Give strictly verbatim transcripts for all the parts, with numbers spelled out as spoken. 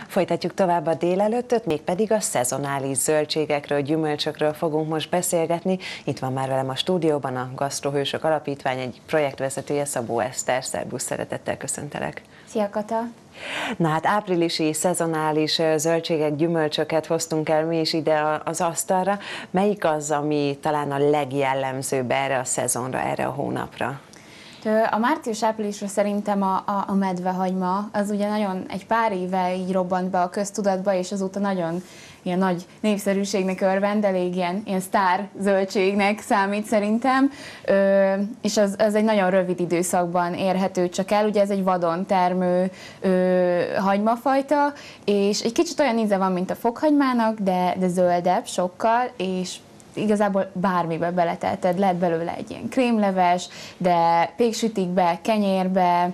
Folytatjuk tovább a délelőttöt, mégpedig a szezonális zöldségekről, gyümölcsökről fogunk most beszélgetni. Itt van már velem a stúdióban a Gasztrohősök Alapítvány egy projektvezetője, Szabó Eszter. Szerbusz, szeretettel köszöntelek. Szia, Kata! Na hát áprilisi szezonális zöldségek, gyümölcsöket hoztunk el mi is ide az asztalra. Melyik az, ami talán a legjellemzőbb erre a szezonra, erre a hónapra? A március-áprilisra szerintem a, a, a medvehagyma, az ugye nagyon egy pár éve így robbant be a köztudatba, és azóta nagyon ilyen nagy népszerűségnek örvend, elég ilyen, ilyen sztár zöldségnek számít szerintem, ö, és az, az egy nagyon rövid időszakban érhető csak el, ugye ez egy vadon termő ö, hagymafajta, és egy kicsit olyan íze van, mint a fokhagymának, de, de zöldebb sokkal, és igazából bármibe beletelted, lehet belőle egy ilyen krémleves, de péksütikbe, kenyérbe,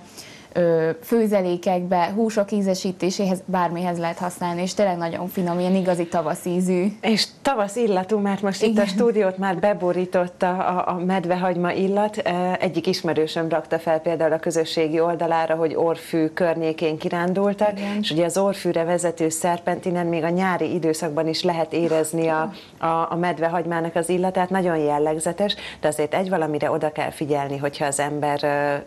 főzelékekbe, húsok ízesítéséhez, bármihez lehet használni, és tényleg nagyon finom, ilyen igazi tavaszízű. És tavasz illatú, mert most igen, itt a stúdiót már beborította a, a medvehagyma illat. Egyik ismerősöm rakta fel például a közösségi oldalára, hogy Orrfű környékén kirándultak, igen, és ugye az Orrfűre vezető szerpentinen még a nyári időszakban is lehet érezni a, a, a medvehagymának az illatát, nagyon jellegzetes, de azért egy valamire oda kell figyelni, hogyha az ember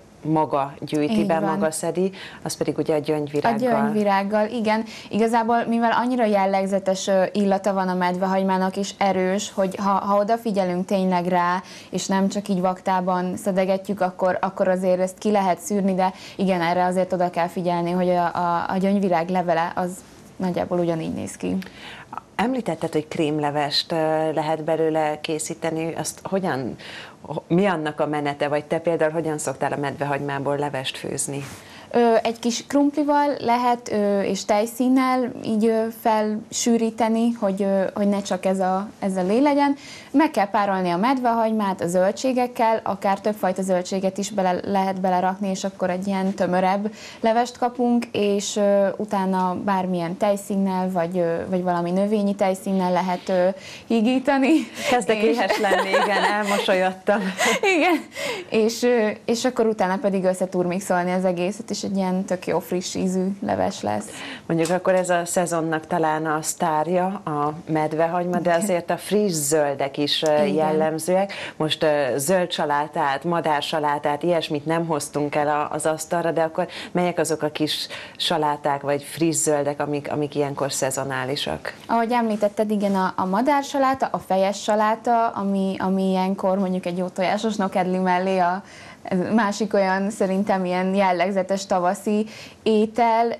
maga gyűjti be, maga szedi, az pedig ugye a gyöngyvirággal. A gyöngyvirággal, igen. Igazából, mivel annyira jellegzetes illata van a medvehagymának, és erős, hogy ha, ha odafigyelünk tényleg rá, és nem csak így vaktában szedegetjük, akkor, akkor azért ezt ki lehet szűrni, de igen, erre azért oda kell figyelni, hogy a, a, a gyöngyvirág levele az nagyjából ugyanígy néz ki. Említetted, hogy krémlevest lehet belőle készíteni, azt hogyan, mi annak a menete, vagy te például hogyan szoktál a medvehagymából levest főzni? Egy kis krumplival lehet, és tejszínnel így felsűríteni, hogy, hogy ne csak ez a, ez a lé legyen. Meg kell párolni a medvehagymát a zöldségekkel, akár többfajta zöldséget is bele, lehet belerakni, és akkor egy ilyen tömörebb levest kapunk, és utána bármilyen tejszínnel, vagy, vagy valami növényi tejszínnel lehet hígítani. Kezdek éhes lenni, igen, elmosolyodtam. Igen, és, és akkor utána pedig összeturmixolni az egészet, és egy ilyen tök jó friss ízű leves lesz. Mondjuk akkor ez a szezonnak talán a sztárja, a medvehagyma, de azért a friss zöldek is igen, jellemzőek. Most zöld salátát, madársalátát, ilyesmit nem hoztunk el az asztalra, de akkor melyek azok a kis saláták, vagy friss zöldek, amik, amik ilyenkor szezonálisak? Ahogy említetted, igen, a, a madársaláta, a fejes saláta, ami, ami ilyenkor mondjuk egy jó tojásos nokedli mellé a ez másik olyan szerintem ilyen jellegzetes tavaszi étel,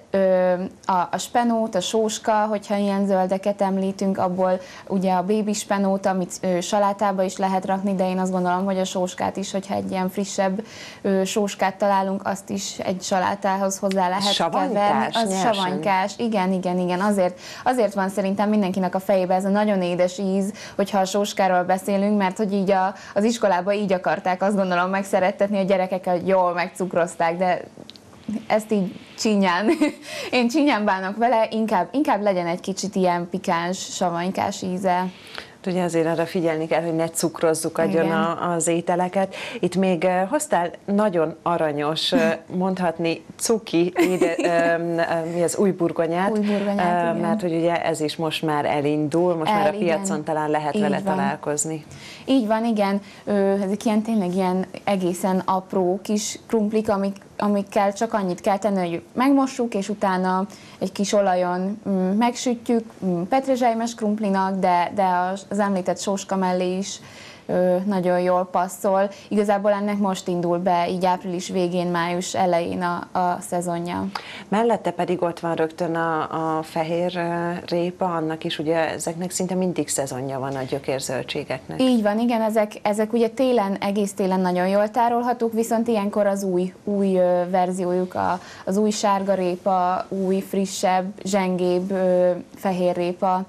a, a spenót, a sóska, hogyha ilyen zöldeket említünk, abból ugye a bébi spenót, amit salátába is lehet rakni, de én azt gondolom, hogy a sóskát is, hogyha egy ilyen frissebb sóskát találunk, azt is egy salátához hozzá lehet keverni. Az nyersen. Savanykás, igen, igen, igen. Azért, azért van szerintem mindenkinek a fejében ez a nagyon édes íz, hogyha a sóskáról beszélünk, mert hogy így a, az iskolában így akarták, azt gondolom, megszerettetni a gyerekeket, jól megcukrozták, de ezt így csínyán, én csínyán bánok vele, inkább, inkább legyen egy kicsit ilyen pikáns, savanykás íze. Ugye azért arra figyelni kell, hogy ne cukrozzuk agyon a, az ételeket. Itt még hoztál nagyon aranyos, mondhatni cuki, ide, mi az új burgonyát, új burgonyát mert hogy ugye ez is most már elindul, most El, már a piacon igen, talán lehet vele van. találkozni. Így van, igen. Ezek ilyen tényleg ilyen egészen apró kis krumplik, amik, amikkel csak annyit kell tenni, hogy megmossuk, és utána egy kis olajon megsütjük, petrezselymes krumplinak, de, de az említett sóska mellé is nagyon jól passzol. Igazából ennek most indul be, így április végén, május elején a, a szezonja. Mellette pedig ott van rögtön a, a fehér répa, annak is ugye ezeknek szinte mindig szezonja van a gyökérzöldségeknek. Így van, igen, ezek, ezek ugye télen, egész télen nagyon jól tárolhatók, viszont ilyenkor az új, új verziójuk, a, az új sárga répa, új, frissebb, zsengébb fehér répa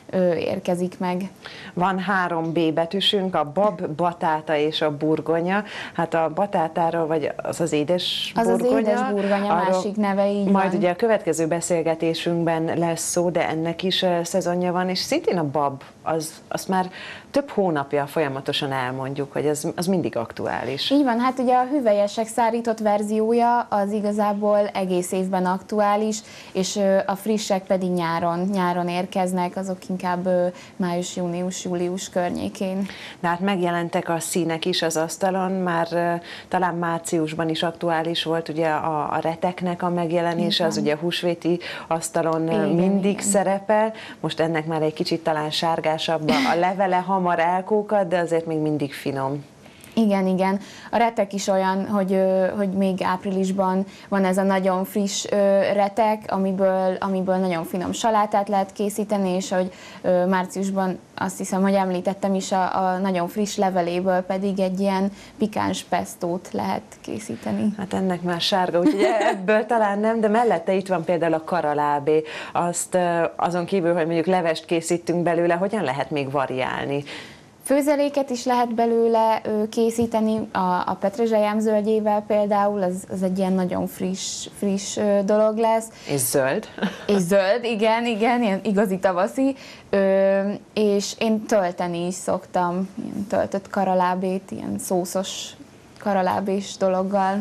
érkezik meg. Van három B betűsünk, a bab, batáta és a burgonya. Hát a batátáról, vagy az az édes az burgonya. Az édes burgonya, másik neve, így Majd van. ugye a következő beszélgetésünkben lesz szó, de ennek is szezonja van, és szintén a bab az, azt már több hónapja folyamatosan elmondjuk, hogy az, az mindig aktuális. Így van, hát ugye a hüvelyesek szárított verziója az igazából egész évben aktuális, és a frissek pedig nyáron, nyáron érkeznek, azok inkább május, június, július környékén. De hát megjelentek a színek is az asztalon, már talán márciusban is aktuális volt ugye a, a reteknek a megjelenése, az ugye a húsvéti asztalon igen, mindig igen. szerepel, most ennek már egy kicsit talán sárgásabb a levele, hamar elkókad, de azért még mindig finom. Igen, igen. A retek is olyan, hogy, hogy még áprilisban van ez a nagyon friss retek, amiből, amiből nagyon finom salátát lehet készíteni, és hogy márciusban azt hiszem, hogy említettem is, a, a nagyon friss leveléből pedig egy ilyen pikáns pestót lehet készíteni. Hát ennek már sárga, úgyhogy ebből talán nem, de mellette itt van például a karalábé. Azt azon kívül, hogy mondjuk levest készítünk belőle, hogyan lehet még variálni? Főzeléket is lehet belőle készíteni, a, a petrezselyem zöldjével például, az, az egy ilyen nagyon friss, friss dolog lesz. És zöld. És zöld, igen, igen, ilyen igazi tavaszi. Ö, és én tölteni is szoktam, ilyen töltött karalábét, ilyen szószos karalábés dologgal.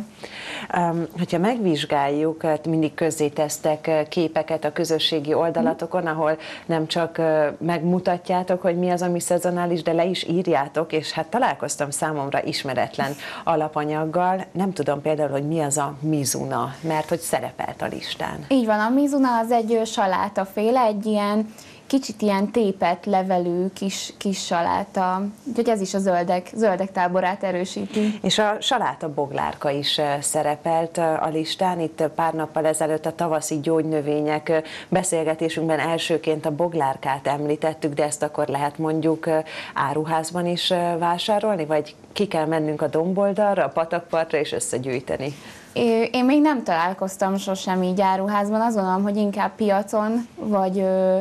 Um, hogyha megvizsgáljuk, hát mindig közzétesztek képeket a közösségi oldalatokon, ahol nem csak megmutatjátok, hogy mi az, ami szezonális, de le is írjátok, és hát találkoztam számomra ismeretlen alapanyaggal. Nem tudom például, hogy mi az a mizuna, mert hogy szerepelt a listán. Így van, a mizuna az egy salátaféle, egy ilyen kicsit ilyen tépett levelű kis, kis saláta, úgyhogy ez is a zöldek, zöldek táborát erősíti. És a saláta boglárka is szerepelt a listán, itt pár nappal ezelőtt a tavaszi gyógynövények beszélgetésünkben elsőként a boglárkát említettük, de ezt akkor lehet mondjuk áruházban is vásárolni, vagy ki kell mennünk a domboldalra, a patakpartra és összegyűjteni? Én még nem találkoztam sosem így áruházban, azt gondolom, hogy inkább piacon, vagy,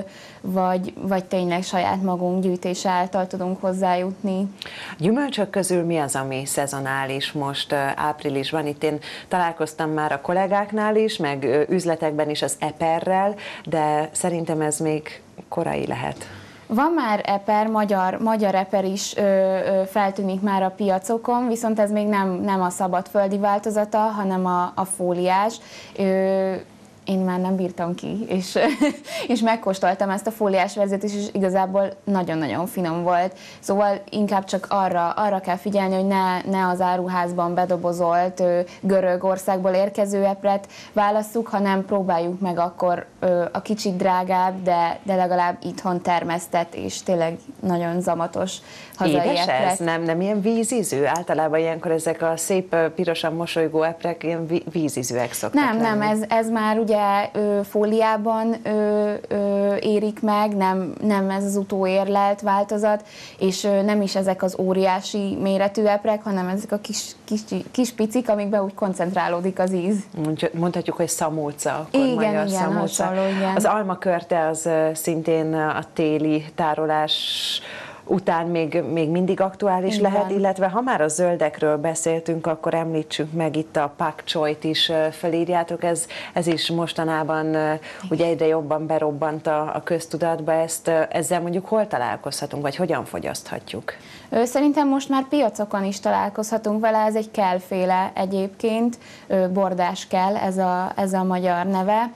vagy, vagy tényleg saját magunk gyűjtése által tudunk hozzájutni. Gyümölcsök közül mi az, ami szezonális most áprilisban? Itt én találkoztam már a kollégáknál is, meg üzletekben is az eperrel, de szerintem ez még korai lehet. Van már eper, magyar, magyar eper is ö, ö, feltűnik már a piacokon, viszont ez még nem, nem a szabadföldi változata, hanem a, a fóliás. Ö, én már nem bírtam ki, és, és megkóstoltam ezt a fóliás verziót is, és igazából nagyon-nagyon finom volt. Szóval inkább csak arra, arra kell figyelni, hogy ne, ne az áruházban bedobozolt Görögországból érkező epret válasszuk, hanem próbáljuk meg akkor a kicsit drágább, de, de legalább itthon termesztett, és tényleg nagyon zamatos hazai édes eprek. Ez? Nem, nem ilyen vízízű? Általában ilyenkor ezek a szép pirosan mosolygó eprek ilyen vízízűek szoktak Nem, lenni. nem, ez, ez már ugye ö, fóliában ö, ö, érik meg, nem, nem ez az utóérlelt változat, és ö, nem is ezek az óriási méretű eprek, hanem ezek a kis, kis, kis picik, amikben úgy koncentrálódik az íz. Mondhatjuk, hogy szamóca, akkor igen, magyar igen, szamóca. Hasonló, igen. Az almakörte az szintén a téli tárolás után még, még mindig aktuális igen. lehet, illetve ha már a zöldekről beszéltünk, akkor említsünk meg itt a pak choyt is felírjátok, ez, ez is mostanában ugye egyre jobban berobbant a, a köztudatba, ezt, ezzel mondjuk hol találkozhatunk, vagy hogyan fogyaszthatjuk? Szerintem most már piacokon is találkozhatunk vele, ez egy kellféle egyébként, bordás kell, ez a, ez a magyar neve,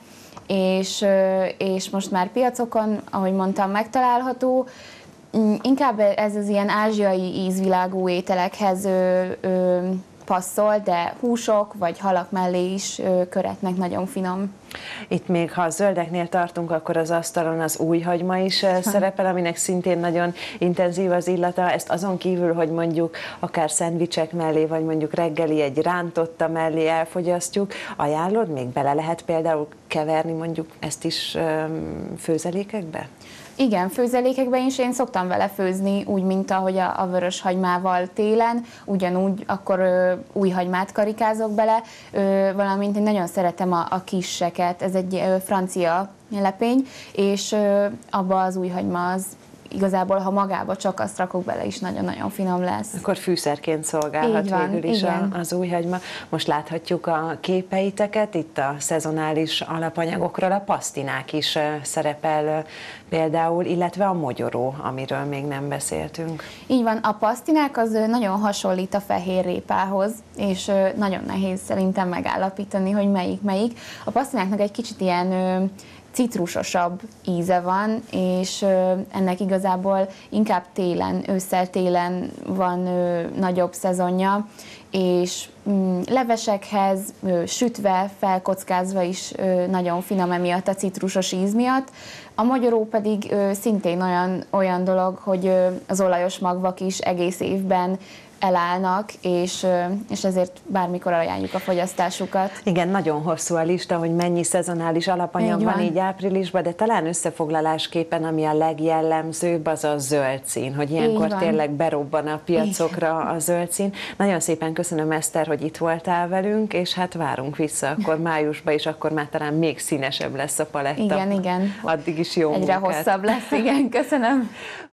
és, és most már piacokon, ahogy mondtam, megtalálható. Inkább ez az ilyen ázsiai ízvilágú ételekhez ö, ö, passzol, de húsok vagy halak mellé is ö, köretnek nagyon finom. Itt még, ha a zöldeknél tartunk, akkor az asztalon az újhagyma is szerepel, aminek szintén nagyon intenzív az illata. Ezt azon kívül, hogy mondjuk akár szendvicsek mellé, vagy mondjuk reggeli egy rántotta mellé elfogyasztjuk, ajánlod? Még bele lehet például keverni mondjuk ezt is öm, főzelékekbe? Igen, főzelékekben is én szoktam vele főzni, úgy, mint ahogy a, a vörös hagymával télen, ugyanúgy akkor ö, új hagymát karikázok bele, ö, valamint én nagyon szeretem a, a kisseket, ez egy ö, francia lepény, és ö, abba az új hagyma az igazából, ha magába csak azt rakok bele is, nagyon-nagyon finom lesz. Akkor fűszerként szolgálhat Így van, végül is a, igen. az új hagyma. Most láthatjuk a képeiteket, itt a szezonális alapanyagokról a pasztinák is eh, szerepel eh, például, illetve a mogyoró, amiről még nem beszéltünk. Így van, a pasztinák az ö, nagyon hasonlít a fehérrépához, és ö, nagyon nehéz szerintem megállapítani, hogy melyik melyik. A pasztináknak egy kicsit ilyen ö, citrusosabb íze van, és ö, ennek igazából inkább télen, ősszel-télen van ö, nagyobb szezonja, és mm, levesekhez, ö, sütve, felkockázva is ö, nagyon finom emiatt a citrusos íz miatt. A mogyoró pedig ö, szintén olyan, olyan dolog, hogy ö, az olajos magvak is egész évben elállnak, és, ö, és ezért bármikor ajánljuk a fogyasztásukat. Igen, nagyon hosszú a lista, hogy mennyi szezonális alapanyag Így van van. így áprilisban, de talán összefoglalásképpen, ami a legjellemzőbb, az a zöld szín, hogy ilyenkor van. tényleg berobban a piacokra a zöld szín. Nagyon szépen köszönöm, Eszter, hogy itt voltál velünk, és hát várunk vissza akkor májusba, és akkor már talán még színesebb lesz a paletta. Igen, igen. Addig is jó Egyre munkát. hosszabb lesz, igen, köszönöm.